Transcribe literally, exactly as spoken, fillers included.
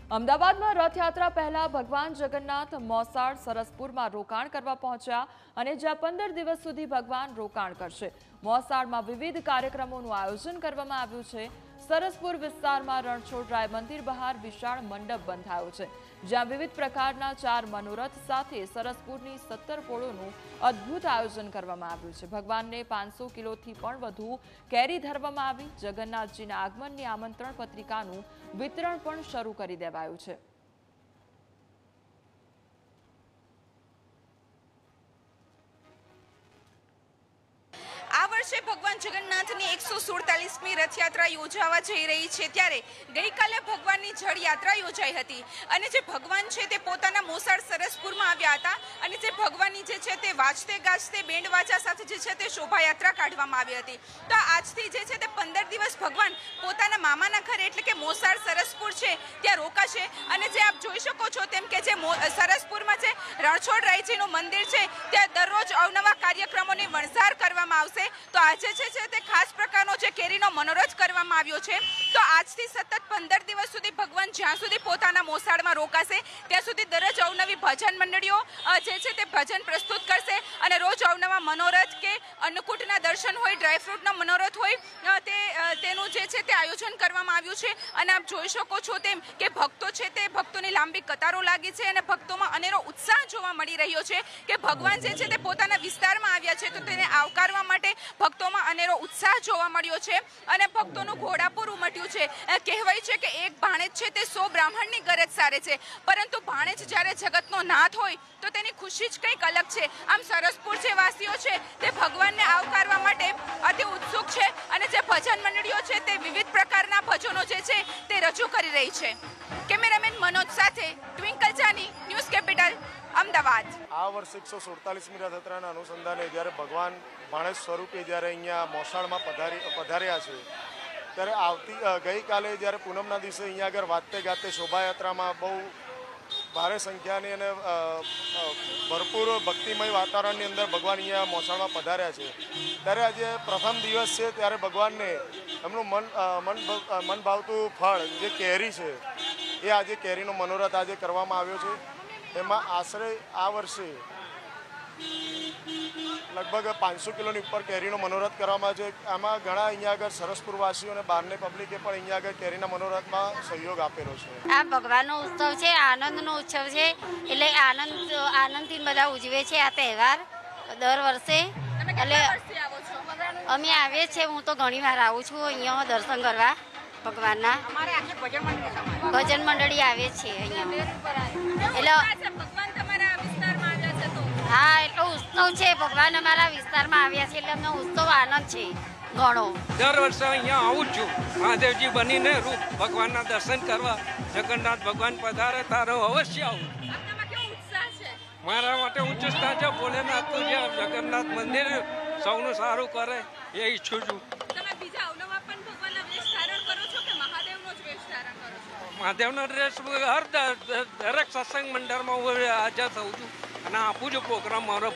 અમદાવાદમાં રથયાત્રા પહેલા ભગવાન જગન્નાથ મોસાળ સરસપુરમાં રોકાણ કરવા પહોંચ્યા અને જ્યાં પંદર દિવસ સુધી ભગવાન રોકાણ કરશે। મોસાળમાં વિવિધ કાર્યક્રમોનું આયોજન કરવામાં આવ્યું છે। સરસપુર વિસ્તારમાં રણછોડરાય મંદિર બહાર વિશાળ મંડપ બંધાયો છે, જ્યાં વિવિધ પ્રકારના ચાર મનોરથ સાથે સરસપુરની સત્તર પોળોનું અદ્ભુત આયોજન કરવામાં આવ્યું છે। ભગવાનને પાંચસો કિલોથી પણ વધુ કેરી ધરવામાં આવી। જગન્નાથજીના આગમનની આમંત્રણ પત્રિકાનું વિતરણ પણ શરૂ કરી દેવાયું છે। આ વર્ષે ભગવાન જગન્નાથની એકસો સુડતાલીસમી રથયાત્રા યોજાવા જઈ રહી છે, ત્યારે ગઈકાલે ભગવાનની જળ યાત્રા યોજાઈ હતી અને જે ભગવાન છે તે પોતાના મોસાળ સરસપુરમાં આવ્યા હતા અને જે ભગવાનની જે છે તે વાજતે ગાજતે બેન્ડ વાજા સાથે જે છે તે શોભાયાત્રા કાઢવામાં આવી હતી। તો આજથી જે છે તે પંદર દિવસ ભગવાન પોતાના મામાના ઘરે એટલે કે મોસાળ સરસપુર છે ત્યાં રોકાશે અને જે આપ જોઈ શકો છો તેમ કે જે સરસપુરમાં જે રણછોડરાયજીનું મંદિર છે ત્યાં દરરોજ અવનવા કાર્યક્રમોની વણઝાર કરવામાં આવશે। તો આજે છે છે તે ખાસ પ્રકારનો જે કેરીનો મનોરથ કરવામાં આવ્યો છે। તો આજથી સતત પંદર દિવસ સુધી ભગવાન જ્યાં સુધી પોતાના મોસાળમાં રોકાશે ત્યાં સુધી દરરોજ અવનવી ભજન મંડળીઓ જે છે તે ભજન પ્રસ્તુત કરશે અને રોજ અવનવા મનોરથ કે અન્નકૂટના દર્શન હોય, ડ્રાયફ્રૂટનો મનોરથ હોય તે તેનું જે છે તે આયોજન કરવામાં આવ્યું છે અને આપ જોઈ શકો છો તેમ કે ભક્તો છે તે ભક્તોની લાંબી કતારો લાગી છે અને ભક્તોમાં અનેરો ઉત્સાહ જોવા મળી રહ્યો છે કે ભગવાન જે છે તે પોતાના વિસ્તારમાં આવ્યા છે તો તેને આવકારવા માટે ભક્તોમાં અનેરો ઉત્સાહ જોવા મળ્યો છે અને ભક્તોનું ઘોડાપુર ઉમટ્યું છે। કહેવાય છે કે એક ભાણેજ છે તે સો બ્રાહ્મણની ગરજ સારે છે, પરંતુ ભાણેજ જ્યારે જગતનો નાથ હોય તો તેની ખુશી જ કંઈક અલગ છે। આમ સરસપુર જે વાસીઓ છે તે ભગવાનને આવકારવા માટે અતિ ઉત્સુક છે અને જે ભજન મંડળીઓ છે તે વિવિધ પ્રકારના ભજનો જે છે તે રજૂ કરી રહી છે। કેમેરામેન મનોજ સાથે ટ્વિંકલ જાની, ન્યૂઝ કેપિટલ, અમદાવાદ। આ વર્ષે એકસો સુડતાલીસમી રથયાત્રાના અનુસંધાને જ્યારે ભગવાન ભાણેજ સ્વરૂપે જ્યારે અહીંયા મોસાળમાં પધારી પધાર્યા છે ત્યારે આવતી ગઈકાલે જ્યારે પૂનમના દિવસે અહીંયા આગળ વાજતે ગાતે શોભાયાત્રામાં બહુ ભારે સંખ્યાની અને ભરપૂર ભક્તિમય વાતાવરણની અંદર ભગવાન અહીંયા મોસાળમાં પધાર્યા છે। ત્યારે આજે પ્રથમ દિવસ છે ત્યારે ભગવાનને એમનું મન મન મન ભાવતું ફળ જે કેરી છે એ આજે કેરીનો મનોરથ આજે કરવામાં આવ્યો છે। એમાં આશરે આ વર્ષે લગભગ પાંચસો કિલોની ઉપર કેરીનો મનોરથ કરવામાં છે। આમાં ઘણા અહીંયા આગળ સરસપુરવાસીઓ અને બહારની પબ્લિકે પણ અહીંયા આગળ કેરીના મનોરથમાં સહયોગ આપેલો છે। આ ભગવાનનો ઉત્સવ છે, આનંદનો ઉત્સવ છે, એટલે આનંદ આનંદથી બધા ઉજવે છે આ તહેવાર દર વર્ષે। એટલે અમે આવીએ છીએ, હું તો ઘણી વાર આવું છું અહીંયા દર્શન કરવા ભગવાનના। ભજન મંડળી આવે છે અહીંયા, એટલે હા એટલો ઉત્સવ છે, ભગવાન અમારા વિસ્તારમાં આવ્યા છે એટલે અમને ઉત્સવ આનંદ છે ઘણો। દર વર્ષે અહીંયા આવું જ છું મહાદેવજી બનીને રૂપ ભગવાનના દર્શન કરવા। જગન્નાથ ભગવાન પધારે તારો અવશ્ય આવું। મારા માટે ઉચ્ચ સ્થાન છે ભોલેનાથનું, જે જગન્નાથ મંદિર સૌનું સારું કરે એ ઈચ્છું છું। મહાદેવનો ડ્રેસ હર દરેક સત્સંગ મંડળમાં હું હાજર થઉં છું અને આપું છું પ્રોગ્રામ મારો